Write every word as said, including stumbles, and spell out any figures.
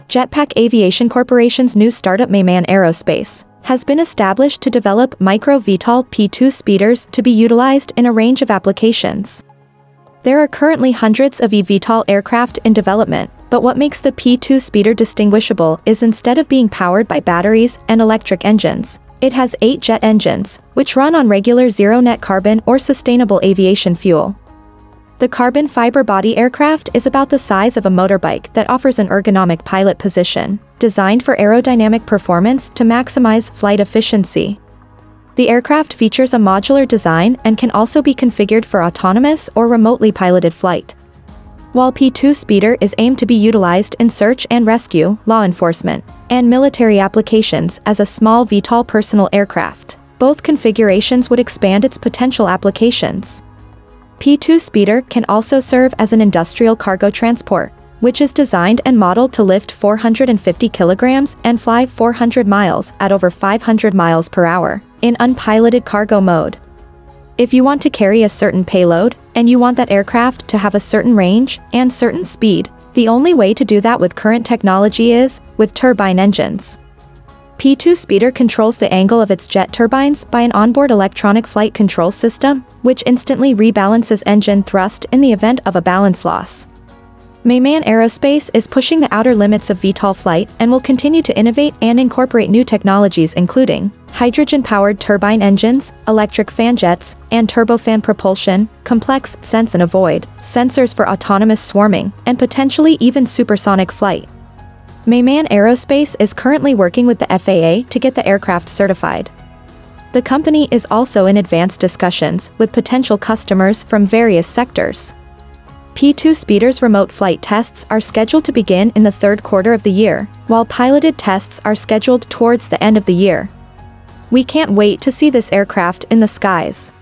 Jetpack Aviation Corporation's new startup Mayman Aerospace has been established to develop micro-V TOL P two speeders to be utilized in a range of applications. There are currently hundreds of E-V TOL aircraft in development, but what makes the P two speeder distinguishable is instead of being powered by batteries and electric engines, it has eight jet engines, which run on regular zero-net carbon or sustainable aviation fuel. The carbon fiber body aircraft is about the size of a motorbike that offers an ergonomic pilot position, designed for aerodynamic performance to maximize flight efficiency. The aircraft features a modular design and can also be configured for autonomous or remotely piloted flight. While P two speeder is aimed to be utilized in search and rescue, law enforcement, and military applications as a small V TOL personal aircraft, both configurations would expand its potential applications. P two speeder can also serve as an industrial cargo transport, which is designed and modeled to lift four hundred fifty kilograms and fly four hundred miles at over five hundred miles per hour, in unpiloted cargo mode. If you want to carry a certain payload, and you want that aircraft to have a certain range and certain speed, the only way to do that with current technology is with turbine engines. P two speeder controls the angle of its jet turbines by an onboard electronic flight control system, which instantly rebalances engine thrust in the event of a balance loss. Mayman Aerospace is pushing the outer limits of V TOL flight and will continue to innovate and incorporate new technologies including hydrogen-powered turbine engines, electric fan jets, and turbofan propulsion, complex sense and avoid, sensors for autonomous swarming, and potentially even supersonic flight. Mayman Aerospace is currently working with the F A A to get the aircraft certified. The company is also in advanced discussions with potential customers from various sectors. P two speeders' remote flight tests are scheduled to begin in the third quarter of the year, while piloted tests are scheduled towards the end of the year. We can't wait to see this aircraft in the skies.